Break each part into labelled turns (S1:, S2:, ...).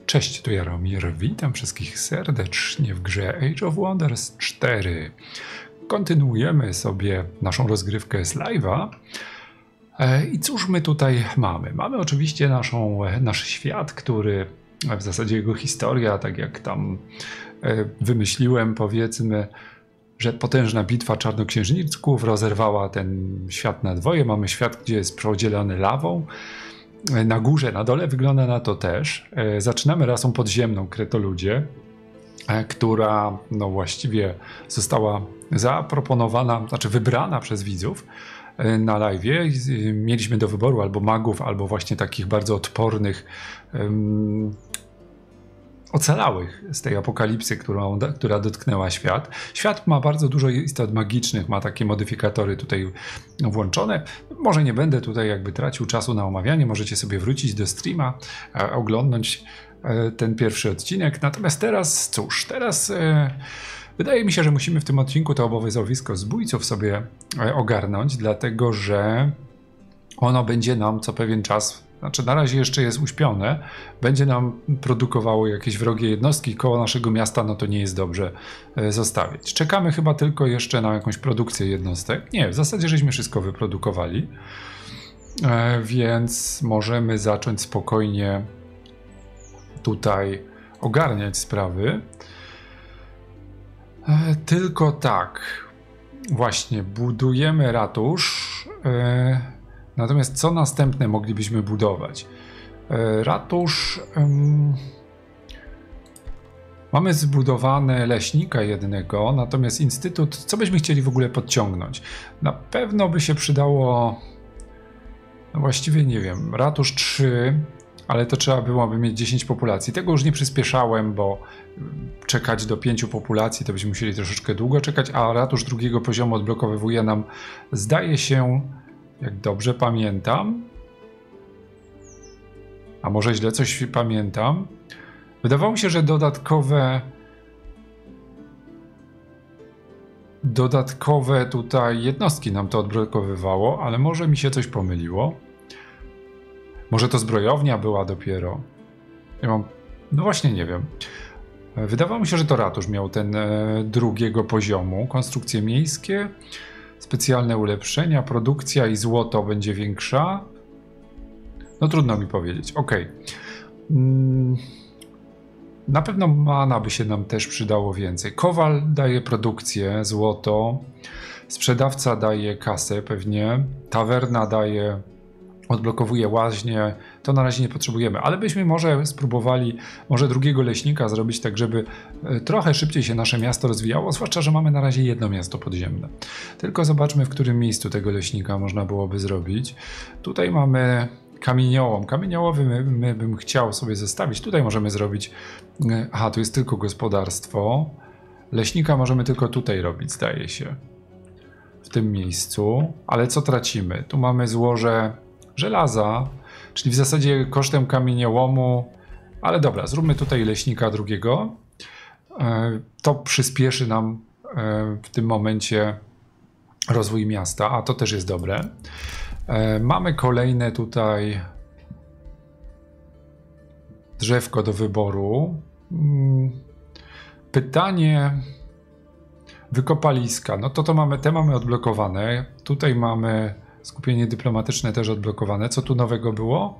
S1: Cześć, tu Jaromir, witam wszystkich serdecznie w grze Age of Wonders 4. Kontynuujemy sobie naszą rozgrywkę z live'a. I cóż my tutaj mamy? Mamy oczywiście nasz świat, który w zasadzie jego historia, tak jak tam wymyśliłem, powiedzmy, że potężna bitwa czarnoksiężniczków rozerwała ten świat na dwoje. Mamy świat, gdzie jest podzielony lawą. Na górze, na dole wygląda na to też. Zaczynamy rasą podziemną, kretoludzie, która no właściwie została zaproponowana, znaczy wybrana przez widzów na live'ie. Mieliśmy do wyboru albo magów, albo właśnie takich bardzo odpornych, ocalałych z tej apokalipsy, która dotknęła świat. Świat ma bardzo dużo istot magicznych, ma takie modyfikatory tutaj włączone. Może nie będę tutaj jakby tracił czasu na omawianie, możecie sobie wrócić do streama, oglądnąć ten pierwszy odcinek. Natomiast teraz, cóż, teraz wydaje mi się, że musimy w tym odcinku to obowiązowisko zbójców sobie ogarnąć, dlatego że ono będzie nam co pewien czas, znaczy na razie jeszcze jest uśpione, będzie nam produkowało jakieś wrogie jednostki koło naszego miasta, no to nie jest dobrze zostawiać. Czekamy chyba tylko jeszcze na jakąś produkcję jednostek. Nie, w zasadzie żeśmy wszystko wyprodukowali, więc możemy zacząć spokojnie tutaj ogarniać sprawy. Tylko tak, właśnie budujemy ratusz. Natomiast co następne moglibyśmy budować? Ratusz... mamy zbudowane leśnika jednego, natomiast instytut... Co byśmy chcieli w ogóle podciągnąć? Na pewno by się przydało... No właściwie nie wiem, ratusz 3, ale to trzeba byłoby mieć 10 populacji. Tego już nie przyspieszałem, bo czekać do 5 populacji to byśmy musieli troszeczkę długo czekać, a ratusz drugiego poziomu odblokowywuje nam, zdaje się... Jak dobrze pamiętam, a może źle coś pamiętam, wydawało mi się, że dodatkowe tutaj jednostki nam to odblokowywało, ale może mi się coś pomyliło. Może to zbrojownia była dopiero. No właśnie nie wiem. Wydawało mi się, że to ratusz miał ten drugiego poziomu. Konstrukcje miejskie, specjalne ulepszenia, produkcja i złoto będzie większa. No trudno mi powiedzieć. Ok. Na pewno mana by się nam też przydało więcej. Kowal daje produkcję, złoto. Sprzedawca daje kasę pewnie. Tawerna daje, odblokowuje łaźnie. To na razie nie potrzebujemy, ale byśmy może spróbowali drugiego leśnika zrobić tak, żeby trochę szybciej się nasze miasto rozwijało, zwłaszcza, że mamy na razie jedno miasto podziemne. Tylko zobaczmy, w którym miejscu tego leśnika można byłoby zrobić. Tutaj mamy kamieniołom. Kamieniołowy bym chciał sobie zostawić. Tutaj możemy zrobić... Aha, tu jest tylko gospodarstwo. Leśnika możemy tylko tutaj robić, zdaje się. W tym miejscu. Ale co tracimy? Tu mamy złoże żelaza, czyli w zasadzie kosztem kamieniołomu, ale dobra, zróbmy tutaj leśnika drugiego. To przyspieszy nam w tym momencie rozwój miasta, a to też jest dobre. Mamy kolejne tutaj drzewko do wyboru. Pytanie, wykopaliska, no to mamy odblokowane. Tutaj mamy skupienie dyplomatyczne też odblokowane. Co tu nowego było?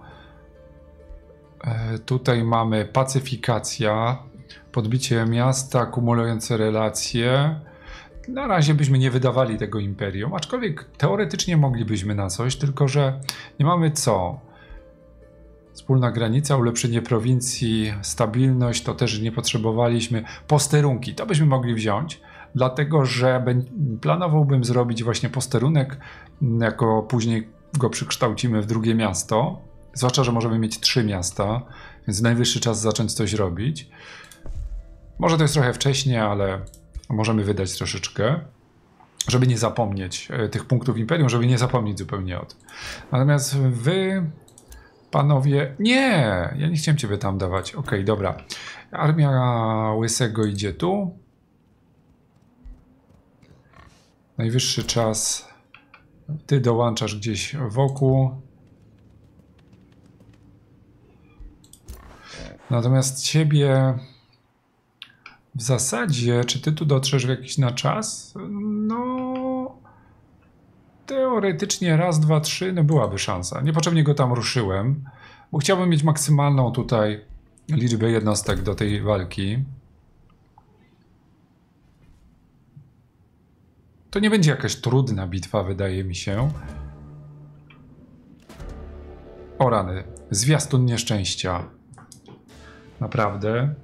S1: Tutaj mamy pacyfikacja, podbicie miasta, kumulujące relacje. Na razie byśmy nie wydawali tego imperium, aczkolwiek teoretycznie moglibyśmy na coś, tylko że nie mamy co. Wspólna granica, ulepszenie prowincji, stabilność, to też nie potrzebowaliśmy. Posterunki, to byśmy mogli wziąć, dlatego że planowałbym zrobić właśnie posterunek, jako później go przekształcimy w drugie miasto. Zwłaszcza, że możemy mieć 3 miasta, więc najwyższy czas zacząć coś robić. Może to jest trochę wcześnie, ale możemy wydać troszeczkę, żeby nie zapomnieć tych punktów imperium, żeby nie zapomnieć zupełnie o tym. Natomiast wy, panowie... Nie! Ja nie chciałem ciebie tam dawać. Okej, dobra. Armia Łysego idzie tu. Najwyższy czas. Ty dołączasz gdzieś wokół. Natomiast ciebie w zasadzie, czy ty tu dotrzesz w jakiś na czas? No teoretycznie raz, dwa, trzy, no byłaby szansa. Niepotrzebnie go tam ruszyłem, bo chciałbym mieć maksymalną tutaj liczbę jednostek do tej walki. To nie będzie jakaś trudna bitwa, wydaje mi się. O rany, zwiastun nieszczęścia. Naprawdę.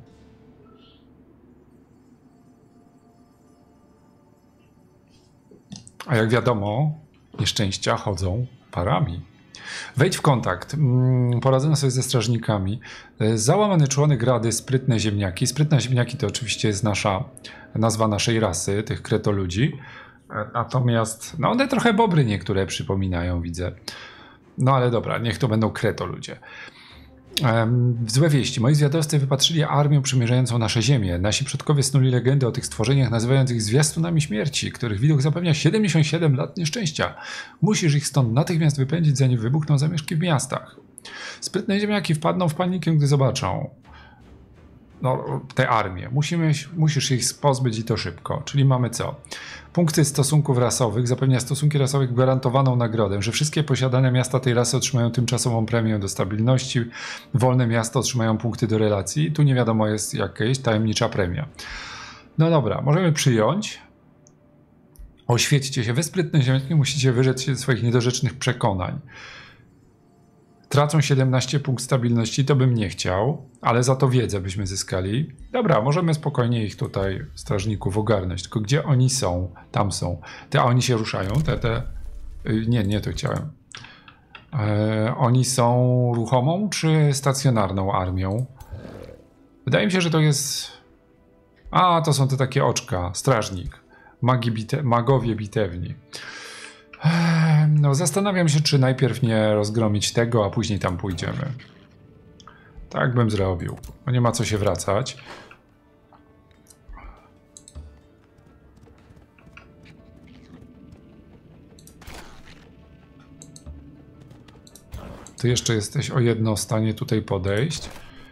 S1: A jak wiadomo, nieszczęścia chodzą parami. Wejdź w kontakt. Poradzono sobie ze strażnikami. Załamany członek rady, sprytne ziemniaki. Sprytne ziemniaki to oczywiście jest nazwa naszej rasy, tych kretoludzi. Natomiast, no one trochę bobry niektóre przypominają, widzę. No ale dobra, niech to będą kretoludzie. Złe wieści. Moi zwiadowcy wypatrzyli armię przymierzającą nasze ziemię. Nasi przodkowie snuli legendy o tych stworzeniach, nazywając ich zwiastunami śmierci, których widok zapewnia 77 lat nieszczęścia. Musisz ich stąd natychmiast wypędzić, zanim wybuchną zamieszki w miastach. Sprytne ziemniaki wpadną w panikę, gdy zobaczą te armie. Musisz ich pozbyć i to szybko. Czyli mamy co? Punkty stosunków rasowych zapewnia stosunki rasowe gwarantowaną nagrodę, że wszystkie posiadane miasta tej rasy otrzymają tymczasową premię do stabilności, wolne miasta otrzymają punkty do relacji. Tu nie wiadomo, jest jakaś tajemnicza premia. No dobra, możemy przyjąć. Oświećcie się. Wy sprytne ziemniaki musicie wyrzec się swoich niedorzecznych przekonań. Tracą 17 punktów stabilności, to bym nie chciał, ale za to wiedzę byśmy zyskali. Dobra, możemy spokojnie ich tutaj, strażników, ogarnąć. Tylko gdzie oni są? Tam są. A oni się ruszają? Nie to chciałem. Oni są ruchomą czy stacjonarną armią? Wydaje mi się, że to jest... A, to są te takie oczka. Strażnik. Magowie bitewni. No, zastanawiam się, czy najpierw nie rozgromić tego, a później tam pójdziemy. Tak bym zrobił. Bo nie ma co się wracać. Ty jeszcze jesteś o jedno w stanie tutaj podejść.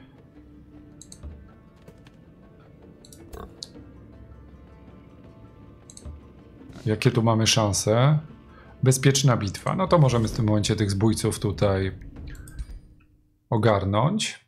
S1: Jakie tu mamy szanse? Bezpieczna bitwa. No to możemy w tym momencie tych zbójców tutaj ogarnąć.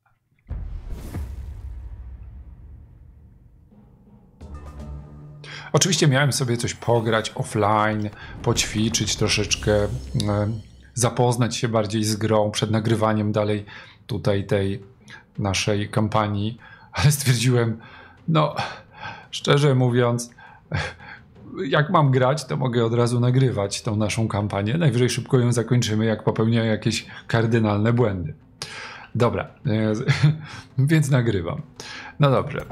S1: Oczywiście miałem sobie coś pograć offline, poćwiczyć troszeczkę, zapoznać się bardziej z grą przed nagrywaniem dalej tutaj tej naszej kampanii, ale stwierdziłem, no szczerze mówiąc, jak mam grać, to mogę od razu nagrywać tą naszą kampanię. Najwyżej szybko ją zakończymy, jak popełnię jakieś kardynalne błędy. Dobra, więc nagrywam. No dobrze.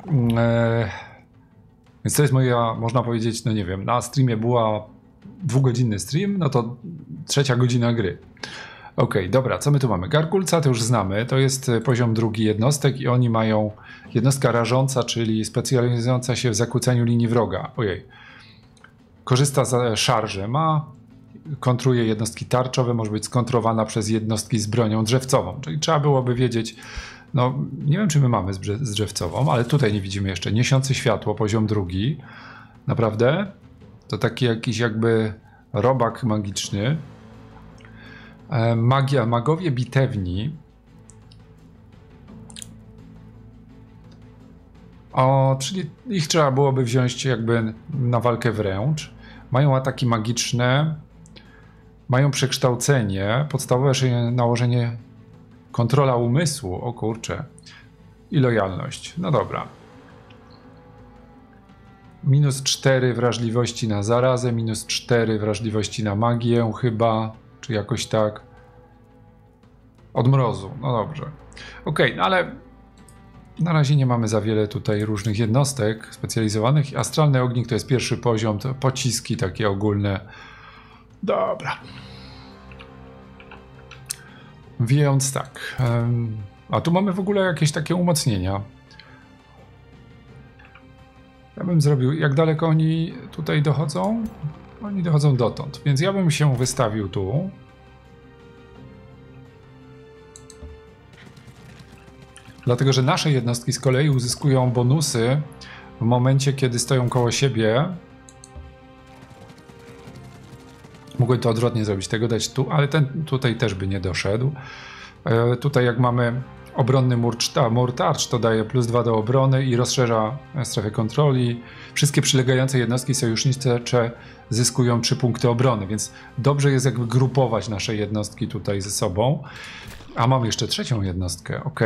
S1: Więc to jest moja, można powiedzieć, no nie wiem, na streamie była 2-godzinny stream, no to 3. godzina gry. Okej, dobra, co my tu mamy? Gargulca to już znamy, to jest poziom 2 jednostek i oni mają jednostka rażąca, czyli specjalizująca się w zakłócaniu linii wroga. Ojej. Korzysta z szarży, kontruje jednostki tarczowe, może być skontrowana przez jednostki z bronią drzewcową, czyli trzeba byłoby wiedzieć, no nie wiem czy my mamy z drzewcową, ale tutaj nie widzimy jeszcze, niesiący światło, poziom 2, naprawdę, to taki jakiś jakby robak magiczny. Magowie bitewni, czyli ich trzeba byłoby wziąć jakby na walkę wręcz. Mają ataki magiczne, mają przekształcenie, podstawowe nałożenie, kontrola umysłu, o kurczę, i lojalność. No dobra. -4 wrażliwości na zarazę, -4 wrażliwości na magię chyba, czy jakoś tak. Od mrozu, no dobrze. Okej, no ale na razie nie mamy za wiele tutaj różnych jednostek specjalizowanych. Astralny ognik to jest pierwszy poziom, to pociski takie ogólne. Dobra. Więc tak. A tu mamy w ogóle jakieś takie umocnienia. Ja bym zrobił, jak daleko oni tutaj dochodzą? Oni dochodzą dotąd, więc ja bym się wystawił tu. Dlatego, że nasze jednostki z kolei uzyskują bonusy w momencie, kiedy stoją koło siebie. Mogłem to odwrotnie zrobić, tego dać tu, ale ten tutaj też by nie doszedł. Tutaj jak mamy obronny mur tarcz, to daje +2 do obrony i rozszerza strefę kontroli. Wszystkie przylegające jednostki sojusznicze zyskują 3 punkty obrony, więc dobrze jest jakby grupować nasze jednostki tutaj ze sobą. A mam jeszcze trzecią jednostkę, ok.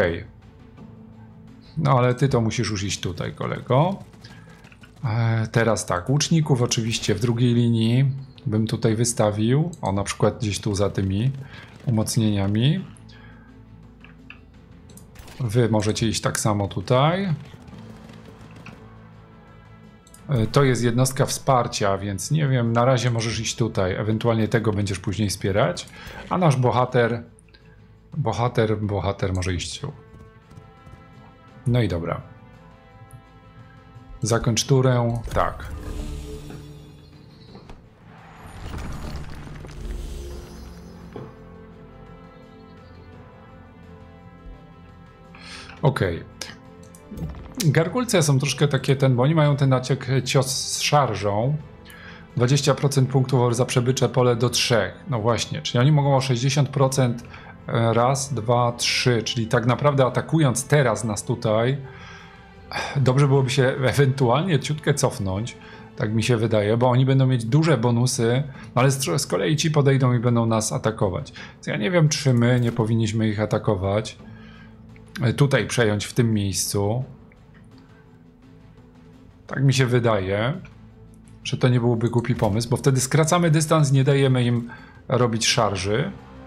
S1: No ale ty to musisz już iść tutaj, kolego. Teraz tak, łuczników oczywiście w drugiej linii bym tutaj wystawił. O, na przykład gdzieś tu za tymi umocnieniami. Wy możecie iść tak samo tutaj. To jest jednostka wsparcia, więc nie wiem, na razie możesz iść tutaj. Ewentualnie tego będziesz później wspierać. A nasz bohater może iść tu. No i dobra. Zakończ turę. Tak. Okej. Gargulce są troszkę takie bo oni mają ten cios z szarżą. 20% punktów za przebycze pole do 3. No właśnie, czyli oni mogą o 60% raz, 2, 3, czyli tak naprawdę atakując teraz nas tutaj, dobrze byłoby się ewentualnie ciutkę cofnąć, tak mi się wydaje, bo oni będą mieć duże bonusy, ale z kolei ci podejdą i będą nas atakować. Więc ja nie wiem, czy my nie powinniśmy ich atakować. Tutaj przejąć w tym miejscu. Tak mi się wydaje, że to nie byłby głupi pomysł, bo wtedy skracamy dystans, nie dajemy im robić szarży.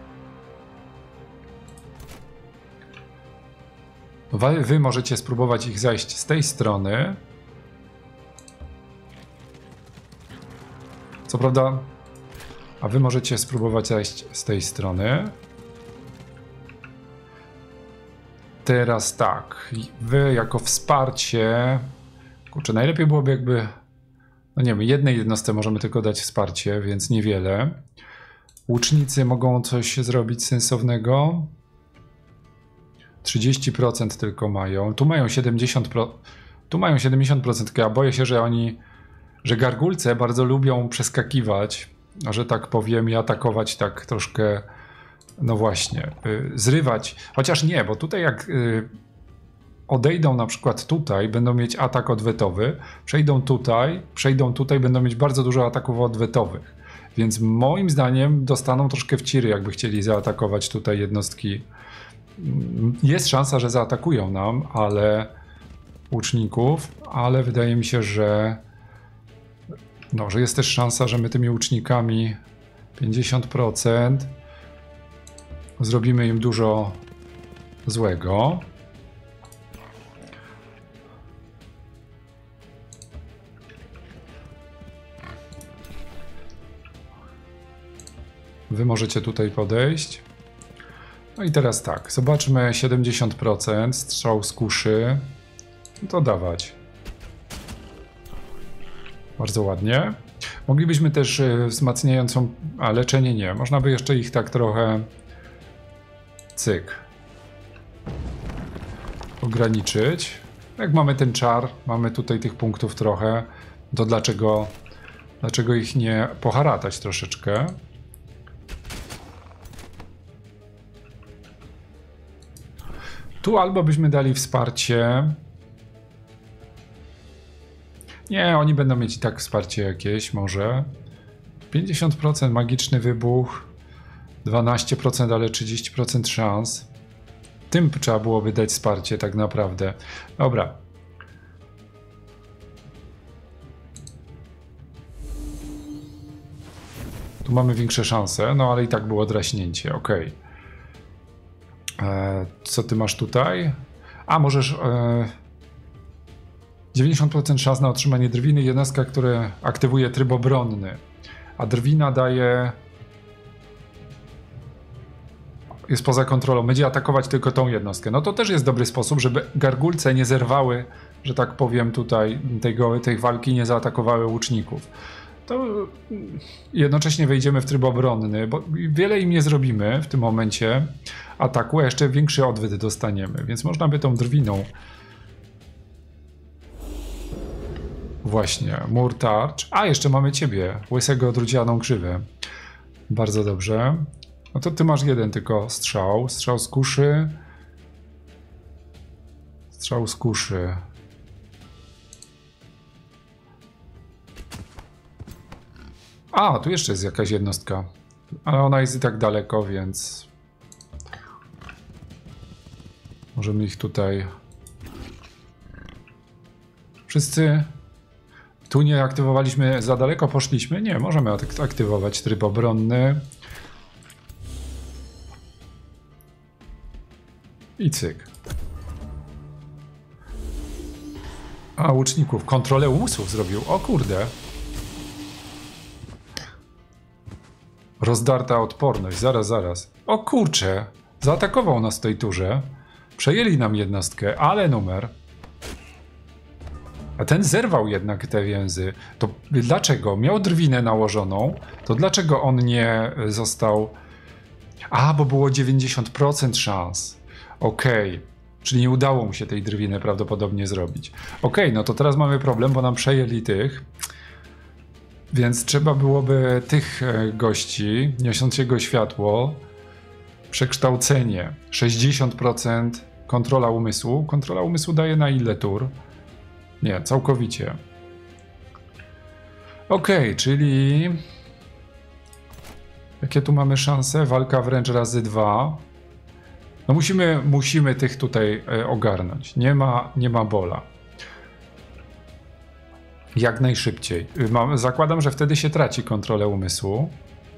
S1: Wy możecie spróbować ich zajść z tej strony. Co prawda, a wy możecie spróbować zajść z tej strony. Teraz tak, wy jako wsparcie, kurczę, najlepiej byłoby jakby, no nie wiem, jednej jednostce możemy tylko dać wsparcie, więc niewiele. Łucznicy mogą coś zrobić sensownego. 30% tylko mają, tu mają 70%, tu mają 70%, tylko ja boję się, że gargulce bardzo lubią przeskakiwać, że tak powiem, i atakować tak troszkę. No właśnie, zrywać, chociaż nie, bo tutaj jak odejdą na przykład tutaj, będą mieć atak odwetowy, przejdą tutaj, będą mieć bardzo dużo ataków odwetowych, więc moim zdaniem dostaną troszkę w ciry, jakby chcieli zaatakować tutaj jednostki. Jest szansa, że zaatakują nam, ale łuczników, ale wydaje mi się, że że jest też szansa, że my tymi łucznikami 50% zrobimy im dużo złego. Wy możecie tutaj podejść. No i teraz tak, zobaczmy 70% strzał z kuszy. To dawać. Bardzo ładnie. Moglibyśmy też wzmacniającą, a leczenie nie. Można by jeszcze ich tak trochę cyk ograniczyć. Jak mamy ten czar, mamy tutaj tych punktów trochę, to dlaczego ich nie poharatać troszeczkę? Tu albo byśmy dali wsparcie. Nie, oni będą mieć i tak wsparcie jakieś, może. 50% magiczny wybuch. 12%, ale 30% szans. Tym trzeba byłoby dać wsparcie tak naprawdę. Dobra. Tu mamy większe szanse, no ale i tak było draśnięcie, ok. Co ty masz tutaj? A, możesz... 90% szans na otrzymanie drwiny, jednostka, która aktywuje tryb obronny. A drwina daje... jest poza kontrolą, będzie atakować tylko tą jednostkę. No to też jest dobry sposób, żeby gargulce nie zerwały, że tak powiem tutaj, tej walki, nie zaatakowały łuczników. To jednocześnie wejdziemy w tryb obronny, bo wiele im nie zrobimy w tym momencie, ataku, a jeszcze większy odwyt dostaniemy, więc można by tą drwiną... Właśnie, mur tarcz. A, jeszcze mamy ciebie, łysego drudzianą krzywę. Bardzo dobrze. No to ty masz jeden tylko strzał. Strzał z kuszy. Strzał z kuszy. A, tu jeszcze jest jakaś jednostka. Ale ona jest i tak daleko, więc... Możemy ich tutaj... Wszyscy... Tu nie aktywowaliśmy, za daleko poszliśmy? Nie, możemy aktywować tryb obronny. I cyk. A, łuczników. Kontrolę umysłów zrobił. O kurde. Rozdarta odporność. Zaraz. O kurcze. Zaatakował nas w tej turze. Przejęli nam jednostkę, ale numer. A ten zerwał jednak te więzy. To dlaczego? Miał drwinę nałożoną. To dlaczego on nie został... A, bo było 90% szans. Okej. Czyli nie udało mu się tej drwiny prawdopodobnie zrobić. Okej, no to teraz mamy problem, bo nam przejęli tych. Więc trzeba byłoby tych gości, niosącego światło, przekształcenie. 60% kontrola umysłu. Kontrola umysłu daje na ile tur? Nie, całkowicie. Okej, czyli... Jakie tu mamy szanse? Walka wręcz razy 2. No musimy tych tutaj ogarnąć. Nie ma bola. Jak najszybciej. Zakładam, że wtedy się traci kontrolę umysłu.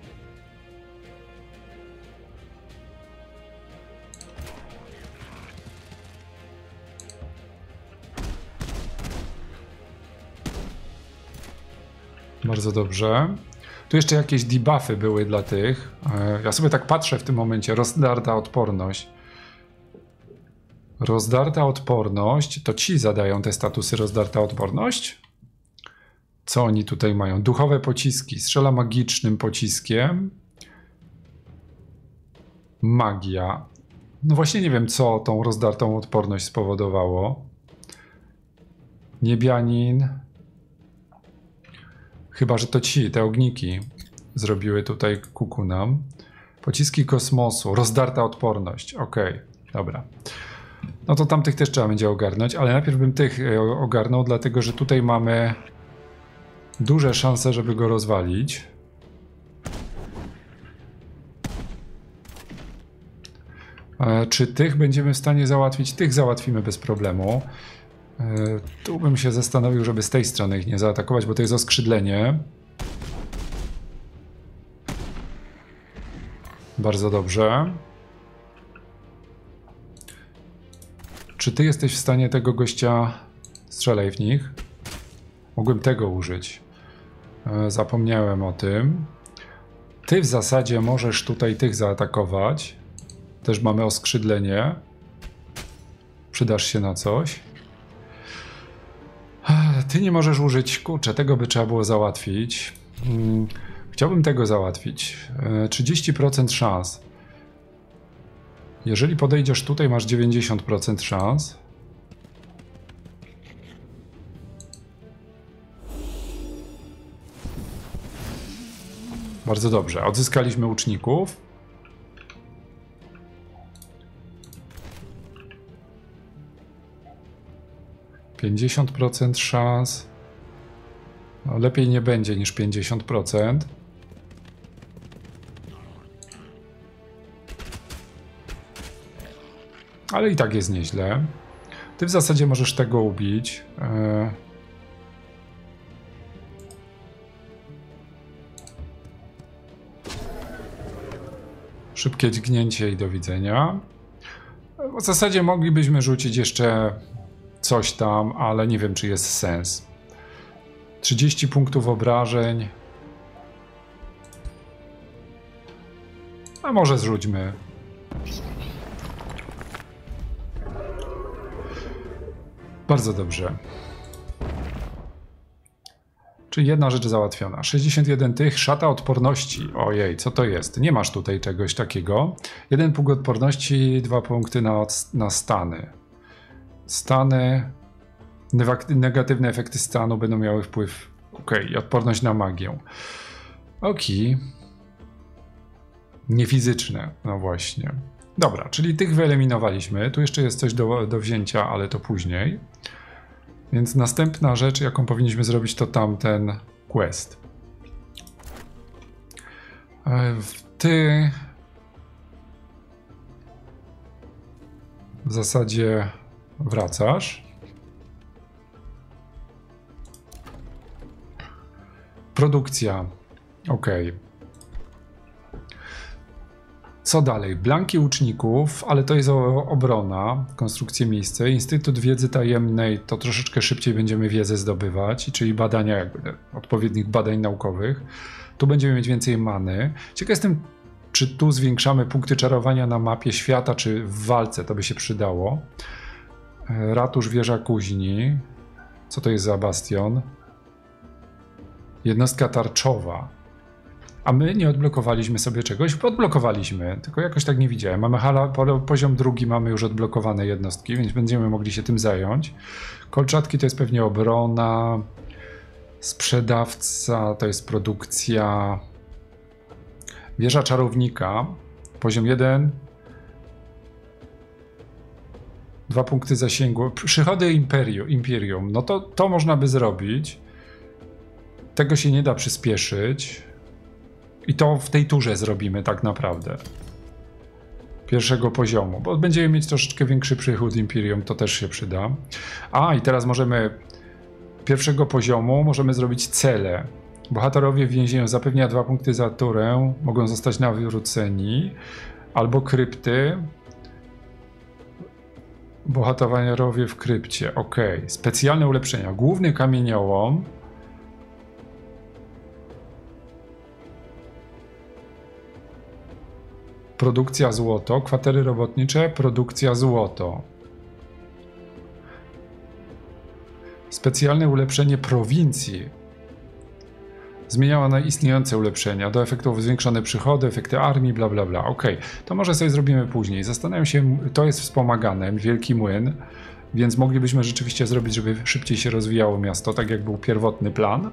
S1: Bardzo dobrze. Tu jeszcze jakieś debuffy były dla tych. Ja sobie tak patrzę w tym momencie. Rozdarta odporność. Rozdarta odporność. To ci zadają te statusy rozdarta odporność? Co oni tutaj mają? Duchowe pociski. Strzela magicznym pociskiem. Magia. No właśnie nie wiem, co tą rozdartą odporność spowodowało. Niebianin. Chyba że to te ogniki zrobiły tutaj kuku nam. Pociski kosmosu. Rozdarta odporność. Okej, dobra. No to tamtych też trzeba będzie ogarnąć, ale najpierw bym tych ogarnął, dlatego że tutaj mamy duże szanse, żeby go rozwalić. Czy tych będziemy w stanie załatwić? Tych załatwimy bez problemu. Tu bym się zastanowił, żeby z tej strony ich nie zaatakować, bo to jest oskrzydlenie. Bardzo dobrze. Czy ty jesteś w stanie tego gościa... Strzelaj w nich. Mogłem tego użyć. Zapomniałem o tym. Ty w zasadzie możesz tutaj tych zaatakować. Też mamy oskrzydlenie. Przydasz się na coś. Ty nie możesz użyć... Kurczę, tego by trzeba było załatwić. Chciałbym tego załatwić. 30% szans. Jeżeli podejdziesz tutaj, masz 90% szans. Bardzo dobrze. Odzyskaliśmy łuczników. %50 szans. No, lepiej nie będzie niż 50%. Ale i tak jest nieźle. Ty w zasadzie możesz tego ubić. Szybkie dźgnięcie i do widzenia. W zasadzie moglibyśmy rzucić jeszcze coś tam, ale nie wiem, czy jest sens. 30 punktów obrażeń. A może zrzućmy. Bardzo dobrze. Czyli jedna rzecz załatwiona. 61 tych, szata odporności. Ojej, co to jest? Nie masz tutaj czegoś takiego. 1 punkt odporności, 2 punkty na stany. Stany, negatywne efekty stanu będą miały wpływ. Okej, odporność na magię. Okej. Niefizyczne, no właśnie. Dobra, czyli tych wyeliminowaliśmy. Tu jeszcze jest coś do wzięcia, ale to później. Więc następna rzecz, jaką powinniśmy zrobić, to tamten quest. Ty w zasadzie wracasz. Produkcja. Ok. Co dalej? Blanki łuczników, ale to jest obrona, konstrukcje miejsce. Instytut Wiedzy Tajemnej to troszeczkę szybciej będziemy wiedzę zdobywać, czyli badania, jakby odpowiednich badań naukowych. Tu będziemy mieć więcej many. Ciekaw jestem, czy tu zwiększamy punkty czarowania na mapie świata, czy w walce, to by się przydało. Ratusz Wieża Kuźni. Co to jest za bastion? Jednostka tarczowa. A my nie odblokowaliśmy sobie czegoś? Odblokowaliśmy, tylko jakoś tak nie widziałem. Mamy poziom drugi, mamy już odblokowane jednostki, więc będziemy mogli się tym zająć. Kolczatki to jest pewnie obrona. Sprzedawca to jest produkcja. Wieża Czarownika, poziom 1. 2 punkty zasięgu. Przychody Imperium. No to można by zrobić. Tego się nie da przyspieszyć. I to w tej turze zrobimy tak naprawdę. Pierwszego poziomu, bo będziemy mieć troszeczkę większy przychód Imperium, to też się przyda. A i teraz możemy pierwszego poziomu możemy zrobić cele. Bohaterowie w więzieniu zapewnia 2 punkty za turę, mogą zostać nawróceni. Albo krypty. Bohaterowie w krypcie, ok. Specjalne ulepszenia. Główny kamieniołom. Produkcja złoto, kwatery robotnicze, produkcja złoto. Specjalne ulepszenie prowincji. Zmieniała na istniejące ulepszenia. Do efektów zwiększone przychody, efekty armii, bla bla bla. Ok, to może sobie zrobimy później. Zastanawiam się, to jest wspomagane, wielki młyn, więc moglibyśmy rzeczywiście zrobić, żeby szybciej się rozwijało miasto, tak jak był pierwotny plan.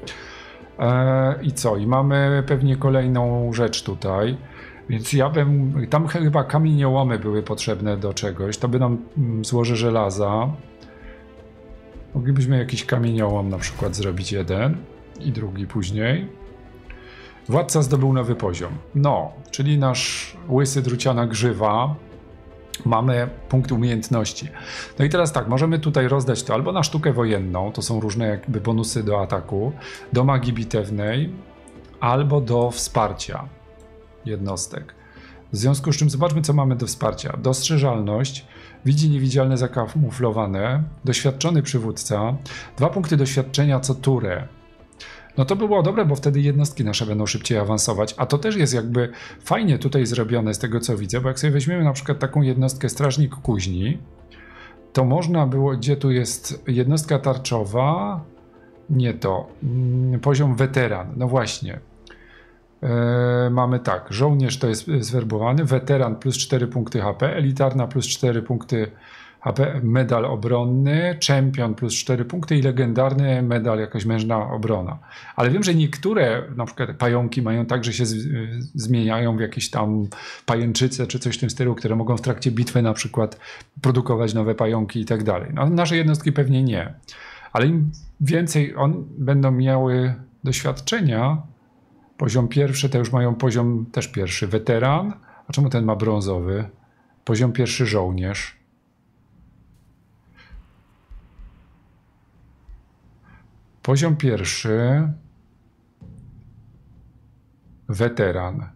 S1: I co? I mamy pewnie kolejną rzecz tutaj. Więc ja bym... Tam chyba kamieniołomy były potrzebne do czegoś. To by nam złoży żelaza. Moglibyśmy jakiś kamieniołom na przykład zrobić jeden i drugi później. Władca zdobył nowy poziom. No, czyli nasz łysy druciana grzywa. Mamy punkt umiejętności. No i teraz tak, możemy tutaj rozdać to albo na sztukę wojenną, to są różne jakby bonusy do ataku, do magii bitewnej, albo do wsparcia jednostek. W związku z czym zobaczmy, co mamy do wsparcia. Dostrzeżalność, widzi niewidzialne zakamuflowane, doświadczony przywódca, 2 punkty doświadczenia co turę. No to by było dobre, bo wtedy jednostki nasze będą szybciej awansować, a to też jest jakby fajnie tutaj zrobione z tego, co widzę, bo jak sobie weźmiemy na przykład taką jednostkę Strażnik Kuźni, to można było, gdzie tu jest jednostka tarczowa, nie to, poziom weteran, no właśnie. Mamy tak, żołnierz to jest zwerbowany, weteran plus 4 punkty HP, elitarna plus 4 punkty HP, medal obronny, czempion plus 4 punkty i legendarny medal, jakaś mężna obrona. Ale wiem, że niektóre na przykład pająki mają tak, że się zmieniają w jakieś tam pajęczyce czy coś w tym stylu, które mogą w trakcie bitwy na przykład produkować nowe pająki i tak dalej. No, nasze jednostki pewnie nie, ale im więcej będą miały doświadczenia, poziom pierwszy, te już mają poziom też pierwszy, weteran, a czemu ten ma brązowy? Poziom pierwszy żołnierz. Poziom pierwszy weteran.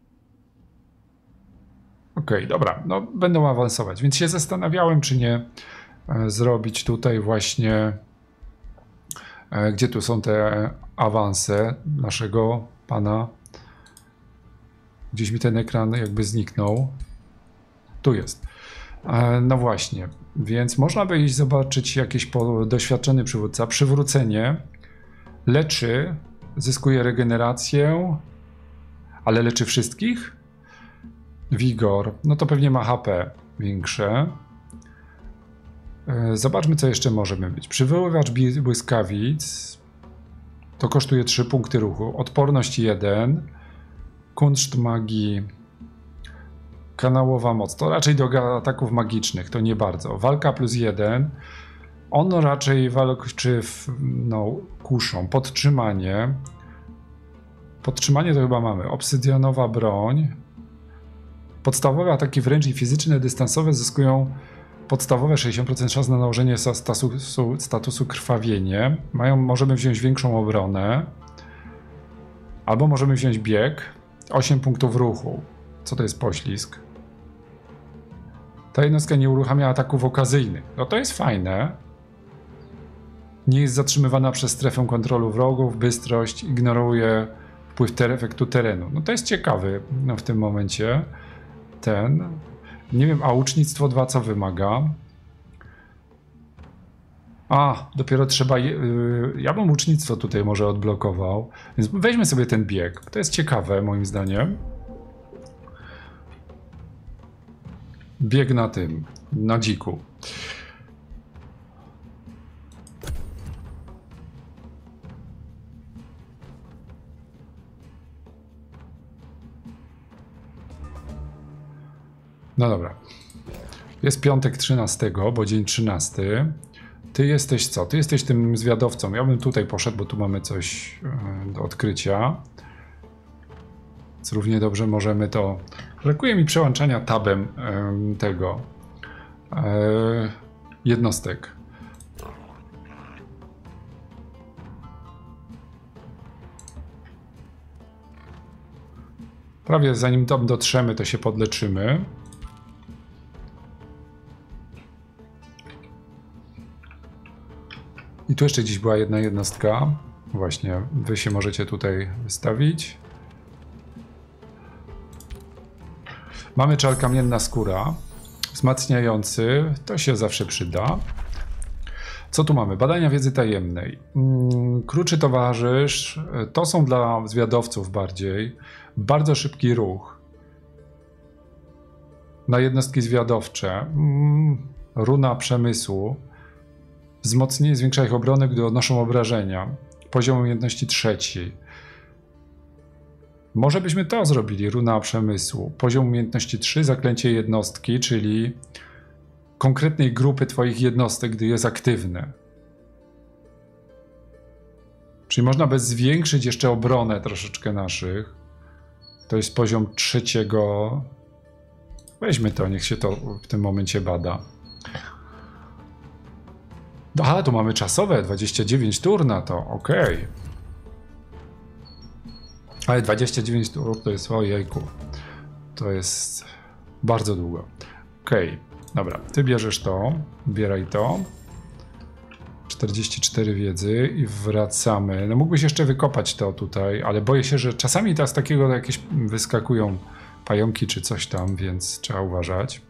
S1: Okej, dobra, no będą awansować, więc się zastanawiałem, czy nie zrobić tutaj właśnie, gdzie tu są te awanse naszego pana. Gdzieś mi ten ekran jakby zniknął. Tu jest. No właśnie, więc można by iść zobaczyć jakiś doświadczony przywódca, przywrócenie, Leczy, zyskuje regenerację, ale leczy wszystkich? Wigor, no to pewnie ma HP większe. Zobaczmy, co jeszcze możemy być. Przywoływacz błyskawic. To kosztuje 3 punkty ruchu. Odporność 1. Kunszt magii. Kanałowa moc. To raczej do ataków magicznych, to nie bardzo. Walka +1. On raczej walczy kuszą. Podtrzymanie. Podtrzymanie to chyba mamy. Obsydianowa broń. Podstawowe ataki wręcz i fizyczne, dystansowe zyskują podstawowe 60% szans na nałożenie statusu krwawienie. Możemy wziąć większą obronę. Albo możemy wziąć bieg. 8 punktów ruchu. Co to jest poślizg? Ta jednostka nie uruchamia ataków okazyjnych. No to jest fajne. Nie jest zatrzymywana przez strefę kontrolu wrogów. Bystrość. Ignoruje wpływ efektu terenu. No to jest ciekawy w tym momencie. Nie wiem, a łucznictwo 2 co wymaga? Dopiero trzeba... Ja bym łucznictwo tutaj może odblokował. Więc weźmy sobie ten bieg. To jest ciekawe moim zdaniem. Bieg na dziku. No dobra. Jest piątek 13, bo dzień 13. Ty jesteś co? Ty jesteś tym zwiadowcą. Ja bym tutaj poszedł, bo tu mamy coś do odkrycia. Więc równie dobrze możemy to... Brakuje mi przełączania tabem tego jednostek. Prawie zanim tam dotrzemy, to się podleczymy. I tu jeszcze gdzieś była jedna jednostka. Właśnie, wy się możecie tutaj wystawić. Mamy czar kamienna skóra. Wzmacniający. To się zawsze przyda. Co tu mamy? Badania wiedzy tajemnej. Kruczy towarzysz. To są dla zwiadowców bardziej. Bardzo szybki ruch. Na jednostki zwiadowcze. Runa przemysłu. Wzmocnienie zwiększa ich obronę, gdy odnoszą obrażenia. Poziom umiejętności 3. Może byśmy to zrobili. Runa przemysłu. Poziom umiejętności 3, zaklęcie jednostki, czyli konkretnej grupy twoich jednostek, gdy jest aktywne. Czyli można by zwiększyć jeszcze obronę troszeczkę naszych. To jest poziom 3. Weźmy to, niech się to w tym momencie bada. Aha, tu mamy czasowe, 29 tur na to, okej. Ale 29 tur to jest, ojejku, to jest bardzo długo. Okej, dobra, ty bierzesz to, bieraj to. 44 wiedzy i wracamy. No mógłbyś jeszcze wykopać to tutaj, ale boję się, że czasami z takiego jakieś wyskakują pająki czy coś tam, więc trzeba uważać.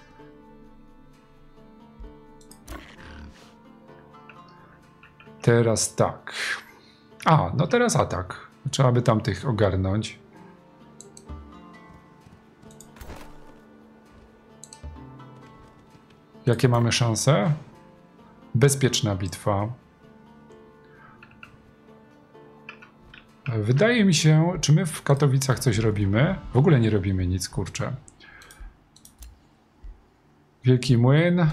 S1: Teraz tak. No teraz atak. Trzeba by tamtych ogarnąć. Jakie mamy szanse? Bezpieczna bitwa. Wydaje mi się, czy my w Katowicach coś robimy? W ogóle nie robimy nic, kurczę. Wielki Młyn.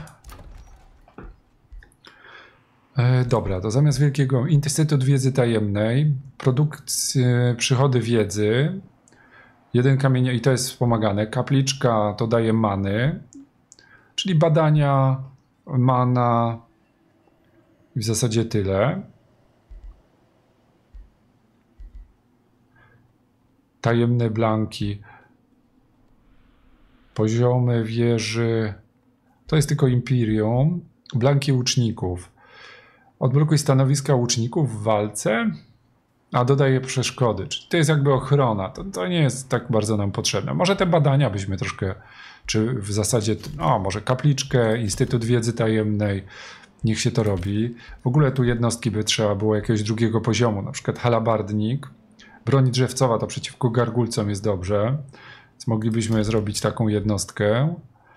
S1: Dobra, to zamiast wielkiego Instytut Wiedzy Tajemnej, przychody wiedzy, 1 kamień i to jest wspomagane, kapliczka to daje many, czyli badania, mana i w zasadzie tyle. Tajemne blanki, poziomy wieży, to jest tylko Imperium, blanki łuczników. Odblokuj stanowiska łuczników w walce, a dodaje przeszkody. Czyli to jest jakby ochrona. To nie jest tak bardzo nam potrzebne. Może te badania byśmy troszkę, czy w zasadzie, może kapliczkę, Instytut Wiedzy Tajemnej, Niech się to robi. W ogóle tu jednostki by trzeba było jakiegoś drugiego poziomu, na przykład halabardnik. Broń drzewcowa to przeciwko gargulcom jest dobrze, więc moglibyśmy zrobić taką jednostkę.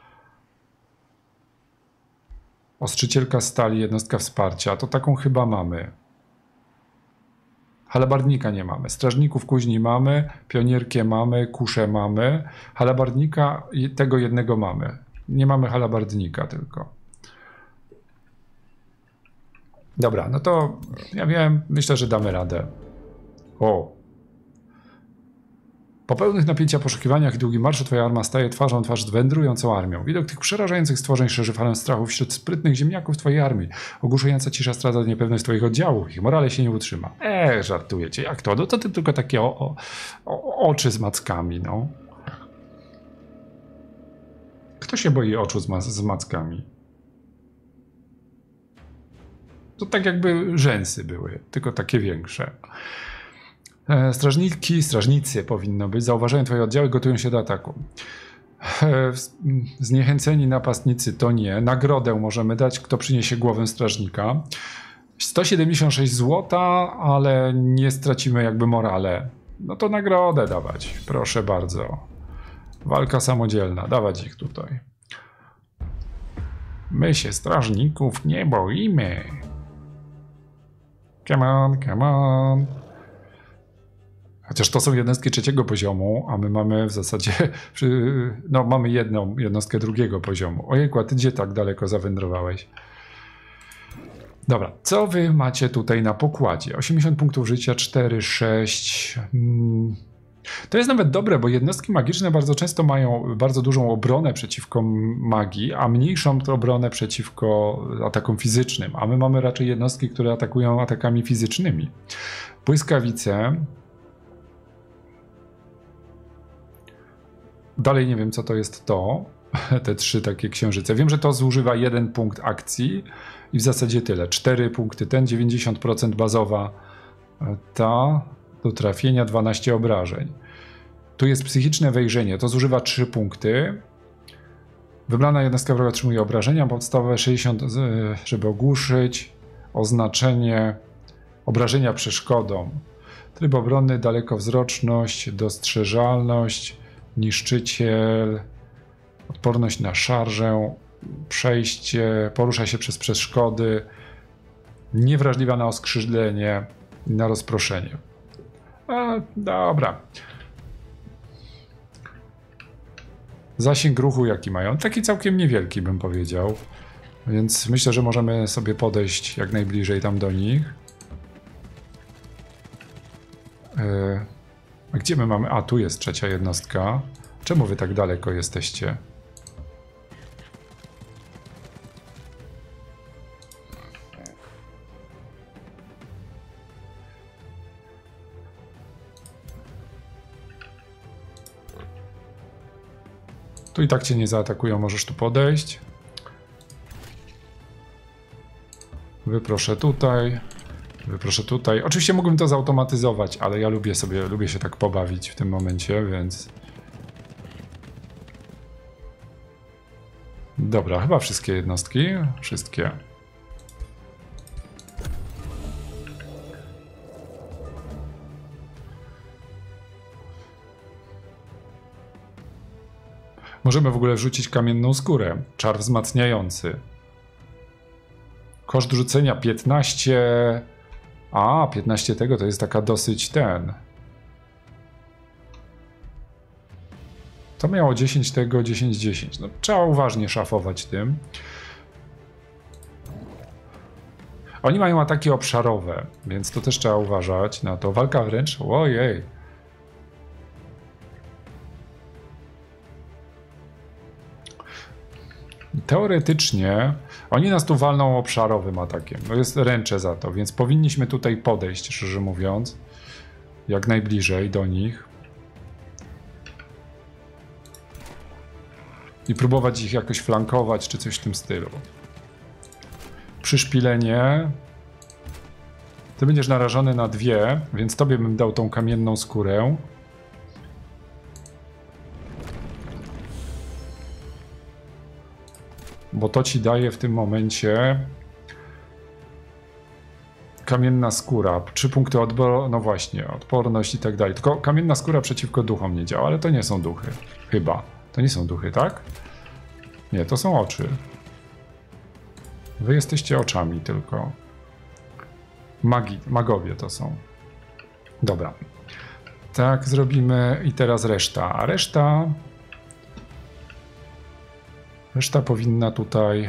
S1: Ostrzycielka stali, jednostka wsparcia, to taką chyba mamy. Halabardnika nie mamy, strażników kuźni mamy, pionierkę mamy, kuszę mamy, halabardnika tego jednego mamy. Nie mamy halabardnika tylko. Dobra, no to ja wiem, myślę, że damy radę. O! Po pełnych napięcia poszukiwaniach i długim marszu twoja arma staje twarzą w twarz z wędrującą armią. Widok tych przerażających stworzeń szerzy falę strachu wśród sprytnych ziemniaków twojej armii. Ogłuszająca cisza zdradza niepewność twoich oddziałów. Ich morale się nie utrzyma. Żartujecie. Jak to? No to tylko takie oczy z mackami, no. Kto się boi oczu z mackami? To tak jakby rzęsy były, tylko takie większe. Strażnicy powinno być, zauważają twoje oddziały, gotują się do ataku. Zniechęceni napastnicy to nie. Nagrodę możemy dać, kto przyniesie głowę strażnika. 176 zł, ale nie stracimy jakby morale. No to nagrodę dawać, proszę bardzo. Walka samodzielna, dawać ich tutaj. My się strażników nie boimy. Come on, come on. Chociaż to są jednostki trzeciego poziomu, a my mamy w zasadzie, no mamy jedną jednostkę drugiego poziomu. Ojejku, a ty gdzie tak daleko zawędrowałeś? Dobra, co wy macie tutaj na pokładzie? 80 punktów życia, 4, 6. To jest nawet dobre, bo jednostki magiczne bardzo często mają bardzo dużą obronę przeciwko magii, a mniejszą obronę przeciwko atakom fizycznym. A my mamy raczej jednostki, które atakują atakami fizycznymi. Błyskawice. Dalej nie wiem, co to jest to. Te 3 takie księżyce. Wiem, że to zużywa 1 punkt akcji i w zasadzie tyle. 4 punkty ten, 90% bazowa ta, do trafienia 12 obrażeń. Tu jest psychiczne wejrzenie, to zużywa 3 punkty. Wybrana jednostka wroga otrzymuje obrażenia, podstawowe 60, żeby ogłuszyć. Oznaczenie obrażenia przeszkodą. Tryb obronny, dalekowzroczność, dostrzeżalność, niszczyciel, odporność na szarżę, przejście, porusza się przez przeszkody, niewrażliwa na oskrzydlenie i na rozproszenie. Dobra. Zasięg ruchu jaki mają? Taki całkiem niewielki, bym powiedział. Więc myślę, że możemy sobie podejść jak najbliżej tam do nich. A gdzie my mamy? A, tu jest trzecia jednostka. Czemu wy tak daleko jesteście? Tu i tak cię nie zaatakują, możesz tu podejść. Wyproszę tutaj. Wyproszę tutaj. Oczywiście mógłbym to zautomatyzować, ale ja lubię się tak pobawić w tym momencie, więc... Dobra, chyba wszystkie jednostki. Wszystkie. Możemy w ogóle wrzucić kamienną skórę. Czar wzmacniający. Koszt rzucenia 15... A, 15 tego to jest taka dosyć ten. To miało 10 tego, 10, 10. No, trzeba uważnie szafować tym. Oni mają ataki obszarowe, więc to też trzeba uważać na to. Walka wręcz? Ojej. Teoretycznie oni nas tu walną obszarowym atakiem. No jest ręczę za to, więc powinniśmy tutaj podejść, szczerze mówiąc, jak najbliżej do nich. I próbować ich jakoś flankować, czy coś w tym stylu. Przyszpilenie. Ty będziesz narażony na 2, więc tobie bym dał tą kamienną skórę. Bo to ci daje w tym momencie kamienna skóra, 3 punkty odboru, no właśnie, odporność i tak dalej. Tylko kamienna skóra przeciwko duchom nie działa, ale to nie są duchy. Chyba. To nie są duchy, tak? Nie, to są oczy. Wy jesteście oczami tylko. Magowie to są. Dobra. Tak zrobimy i teraz reszta. A reszta powinna tutaj...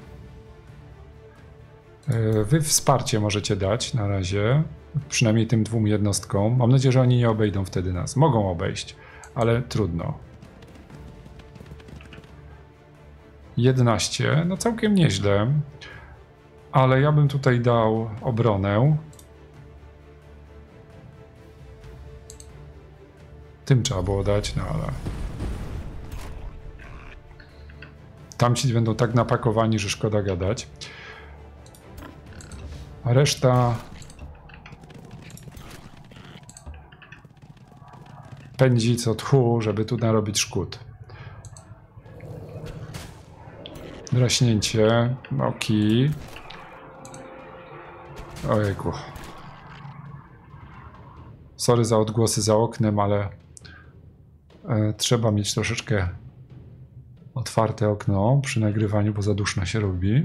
S1: Wy wsparcie możecie dać na razie. Przynajmniej tym 2 jednostkom. Mam nadzieję, że oni nie obejdą wtedy nas. Mogą obejść, ale trudno. 11. No całkiem nieźle. Ale ja bym tutaj dał obronę. Tym trzeba było dać, no ale... Tamci będą tak napakowani, że szkoda gadać. A reszta... pędzi co tchu, żeby tu narobić szkód. Draśnięcie, oki. Ojejku. Sorry za odgłosy za oknem, ale trzeba mieć troszeczkę otwarte okno przy nagrywaniu, bo za duszno się robi.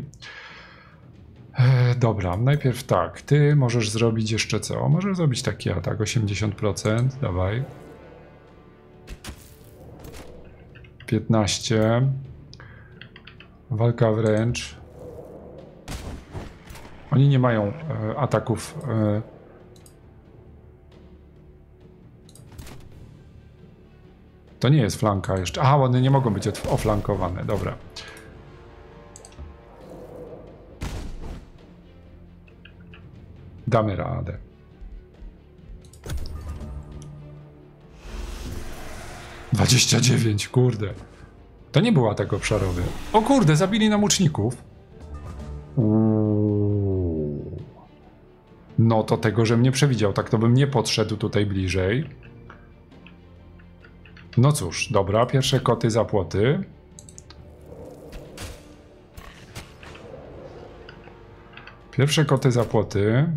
S1: Dobra, najpierw tak. Ty możesz zrobić jeszcze co? Możesz zrobić taki atak, 80%, dawaj. 15. Walka wręcz. Oni nie mają ataków. To nie jest flanka jeszcze. Aha, one nie mogą być oflankowane. Dobra. Damy radę. ...29, kurde. To nie był atak obszarowy. O kurde, zabili nam łuczników. No to tego, żem nie przewidział. Tak to bym nie podszedł tutaj bliżej. No cóż, dobra. Pierwsze koty za płoty. Pierwsze koty za płoty.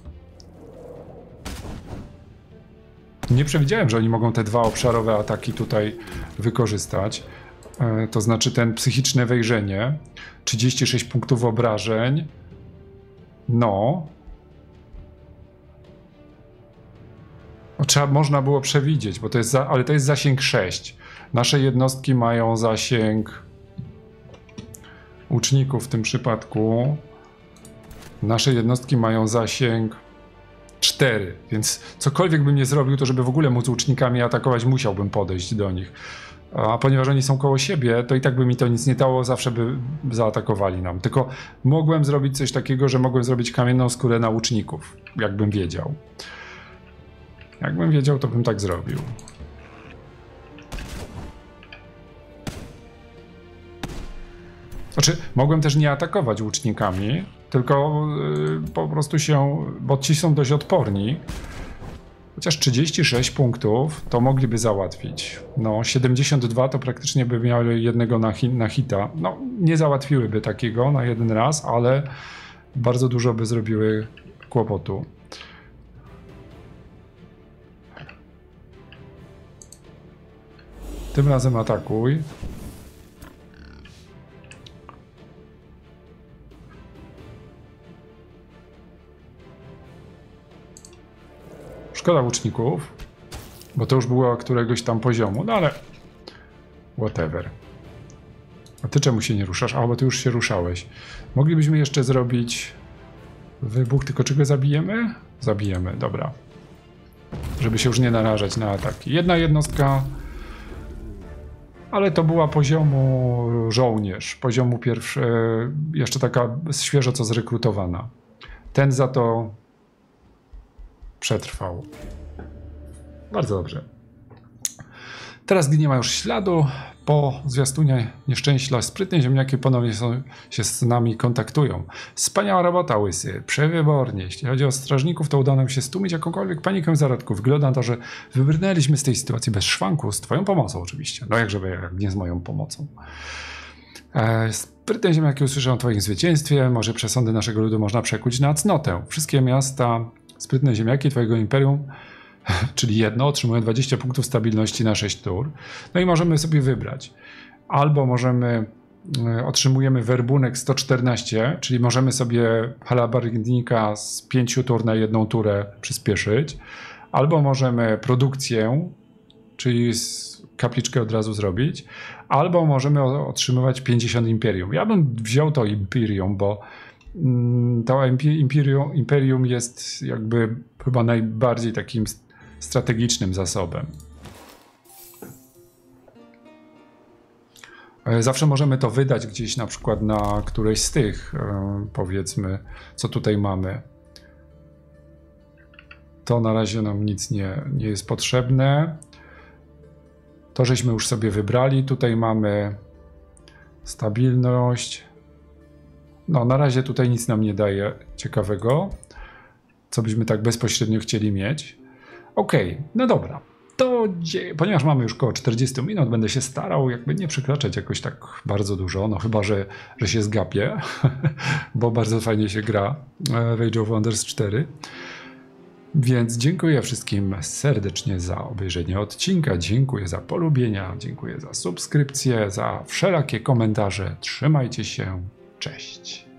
S1: Nie przewidziałem, że oni mogą te 2 obszarowe ataki tutaj wykorzystać. To znaczy ten psychiczne wejrzenie. 36 punktów obrażeń. No. Można było przewidzieć, bo to jest ale to jest zasięg 6. Nasze jednostki mają zasięg łuczników w tym przypadku. Nasze jednostki mają zasięg 4, więc cokolwiek bym nie zrobił, to żeby w ogóle móc łucznikami atakować, musiałbym podejść do nich. A ponieważ oni są koło siebie, to i tak by mi to nic nie dało, zawsze by zaatakowali nam. Tylko mogłem zrobić coś takiego, że mogłem zrobić kamienną skórę na łuczników, jakbym wiedział. Jakbym wiedział, to bym tak zrobił. Znaczy, mogłem też nie atakować łucznikami, tylko po prostu bo ci są dość odporni. Chociaż 36 punktów to mogliby załatwić. No, 72 to praktycznie by miały jednego na hita. No, nie załatwiłyby takiego na jeden raz, ale bardzo dużo by zrobiły kłopotu. Tym razem atakuj. Szkoda łuczników, bo to już było któregoś tam poziomu, no ale whatever. A ty czemu się nie ruszasz? A, bo ty już się ruszałeś. Moglibyśmy jeszcze zrobić wybuch, tylko czego zabijemy? Zabijemy, dobra. Żeby się już nie narażać na ataki. Jedna jednostka, ale to była poziomu żołnierz, poziomu pierwszy, jeszcze taka świeżo co zrekrutowana. Ten za to przetrwał. Bardzo dobrze. Teraz, gdy nie ma już śladu, po zwiastunie nieszczęścia sprytnie ziemniaki ponownie się z nami kontaktują. Wspaniała robota, Łysy. Przewybornie. Jeśli chodzi o strażników, to udało nam się stłumić jakąkolwiek panikę zarodków. Wygląda na to, że wybrnęliśmy z tej sytuacji bez szwanku, z twoją pomocą oczywiście. No jak nie z moją pomocą. Sprytne ziemniaki usłyszą o twoim zwycięstwie, może przesądy naszego ludu można przekuć na cnotę. Wszystkie miasta, sprytne ziemniaki twojego imperium, czyli jedno, otrzymują 20 punktów stabilności na 6 tur. No i możemy sobie wybrać. Albo otrzymujemy werbunek 114, czyli możemy sobie halabardnika z 5 tur na 1 turę przyspieszyć. Albo możemy produkcję, czyli kapliczkę od razu zrobić, albo możemy otrzymywać 50 imperium. Ja bym wziął to imperium, bo to imperium jest jakby chyba najbardziej takim strategicznym zasobem. Zawsze możemy to wydać gdzieś na przykład na któreś z tych, powiedzmy, co tutaj mamy. To na razie nam nic nie jest potrzebne. To żeśmy już sobie wybrali. Tutaj mamy stabilność. No, na razie tutaj nic nam nie daje ciekawego, co byśmy tak bezpośrednio chcieli mieć. Ok, no dobra. To ponieważ mamy już około 40 minut, będę się starał jakby nie przekraczać jakoś tak bardzo dużo, no chyba, że się zgapię, bo bardzo fajnie się gra w Age of Wonders 4. Więc dziękuję wszystkim serdecznie za obejrzenie odcinka, dziękuję za polubienia, dziękuję za subskrypcję, za wszelakie komentarze. Trzymajcie się, cześć.